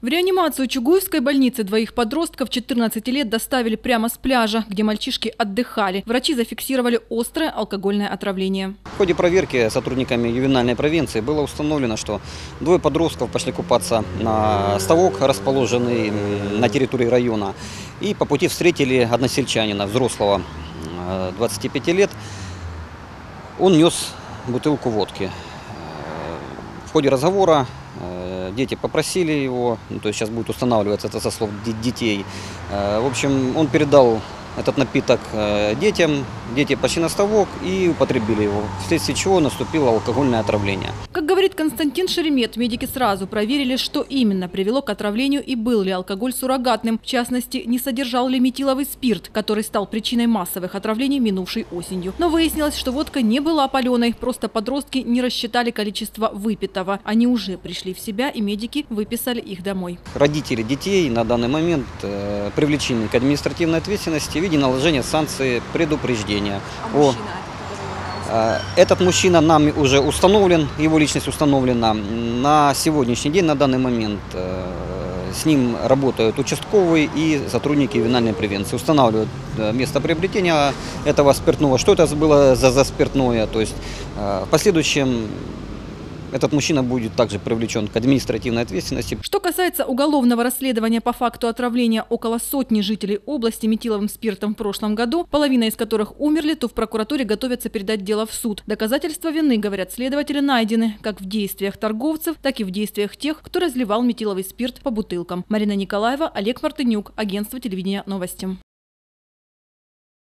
В реанимацию Чугуевской больницы двоих подростков 14 лет доставили прямо с пляжа, где мальчишки отдыхали. Врачи зафиксировали острое алкогольное отравление. В ходе проверки сотрудниками ювенальной превенции было установлено, что двое подростков пошли купаться на ставок, расположенный на территории района. И по пути встретили односельчанина, взрослого, 25 лет. Он нес бутылку водки. В ходе разговора дети попросили его, то есть сейчас будет устанавливаться это со слов детей. В общем, он передал этот напиток детям, дети пошли на ставок и употребили его, вследствие чего наступило алкогольное отравление. Как говорит Константин Шеремет, медики сразу проверили, что именно привело к отравлению и был ли алкоголь суррогатным. В частности, не содержал ли метиловый спирт, который стал причиной массовых отравлений минувшей осенью. Но выяснилось, что водка не была паленой, просто подростки не рассчитали количество выпитого. Они уже пришли в себя, и медики выписали их домой. Родители детей на данный момент привлечены к административной ответственности в виде наложения санкций предупреждения. Этот мужчина нами уже установлен, его личность установлена. На сегодняшний день, на данный момент, с ним работают участковые и сотрудники ювенальной превенции. Устанавливают место приобретения этого спиртного, что это было за спиртное. То есть в последующем этот мужчина будет также привлечен к административной ответственности. Что касается уголовного расследования по факту отравления около сотни жителей области метиловым спиртом в прошлом году, половина из которых умерли, то в прокуратуре готовятся передать дело в суд. Доказательства вины, говорят следователи, найдены как в действиях торговцев, так и в действиях тех, кто разливал метиловый спирт по бутылкам. Марина Николаева, Олег Мартынюк, агентство телевидения «Новости».